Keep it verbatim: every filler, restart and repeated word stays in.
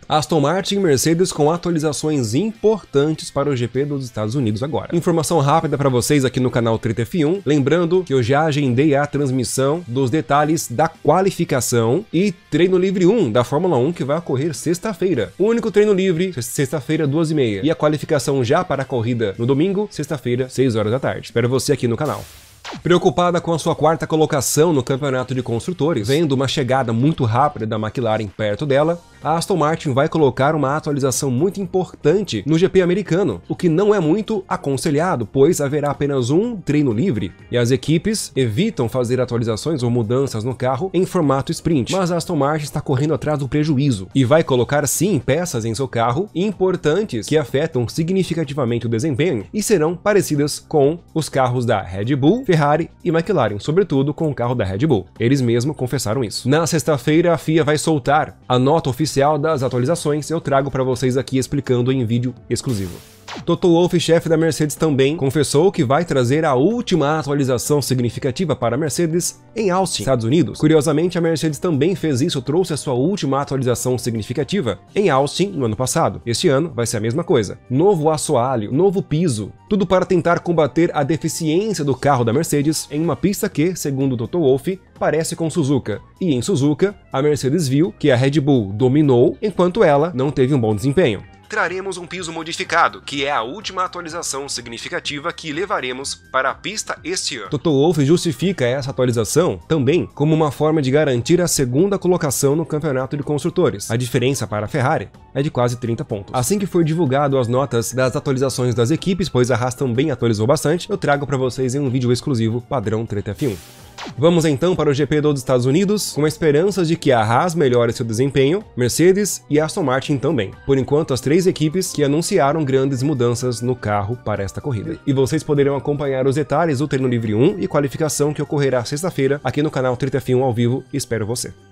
Aston Martin e Mercedes com atualizações importantes para o G P dos Estados Unidos agora. Informação rápida para vocês aqui no canal Treta F um, lembrando que eu já agendei a transmissão dos detalhes da qualificação e treino livre um da Fórmula um que vai ocorrer sexta-feira. O único treino livre, sexta-feira, duas e meia. E a qualificação já para a corrida no domingo, sexta-feira, seis horas da tarde. Espero você aqui no canal. Preocupada com a sua quarta colocação no campeonato de construtores, vendo uma chegada muito rápida da McLaren perto dela, a Aston Martin vai colocar uma atualização muito importante no G P americano, o que não é muito aconselhado, pois haverá apenas um treino livre, e as equipes evitam fazer atualizações ou mudanças no carro em formato sprint, mas a Aston Martin está correndo atrás do prejuízo, e vai colocar sim peças em seu carro importantes que afetam significativamente o desempenho e serão parecidas com os carros da Red Bull, Ferrari e McLaren, sobretudo com o carro da Red Bull. Eles mesmos confessaram isso. Na sexta-feira, a F I A vai soltar a nota oficial das atualizações, eu trago para vocês aqui explicando em vídeo exclusivo. Toto Wolff, chefe da Mercedes, também confessou que vai trazer a última atualização significativa para a Mercedes em Austin, Estados Unidos. Curiosamente, a Mercedes também fez isso, trouxe a sua última atualização significativa em Austin no ano passado. Este ano vai ser a mesma coisa. Novo assoalho, novo piso, tudo para tentar combater a deficiência do carro da Mercedes em uma pista que, segundo Toto Wolff, parece com Suzuka. E em Suzuka, a Mercedes viu que a Red Bull dominou, enquanto ela não teve um bom desempenho. Traremos um piso modificado, que é a última atualização significativa que levaremos para a pista este ano. Toto Wolff justifica essa atualização também como uma forma de garantir a segunda colocação no campeonato de construtores. A diferença para a Ferrari é de quase trinta pontos. Assim que for divulgado as notas das atualizações das equipes, pois a Haas também atualizou bastante, eu trago para vocês em um vídeo exclusivo padrão Treta F um. Vamos então para o G P dos Estados Unidos, com esperanças de que a Haas melhore seu desempenho, Mercedes e Aston Martin também. Por enquanto, as três equipes que anunciaram grandes mudanças no carro para esta corrida. E vocês poderão acompanhar os detalhes do treino livre um e qualificação que ocorrerá sexta-feira aqui no canal Treta F um ao vivo. Espero você.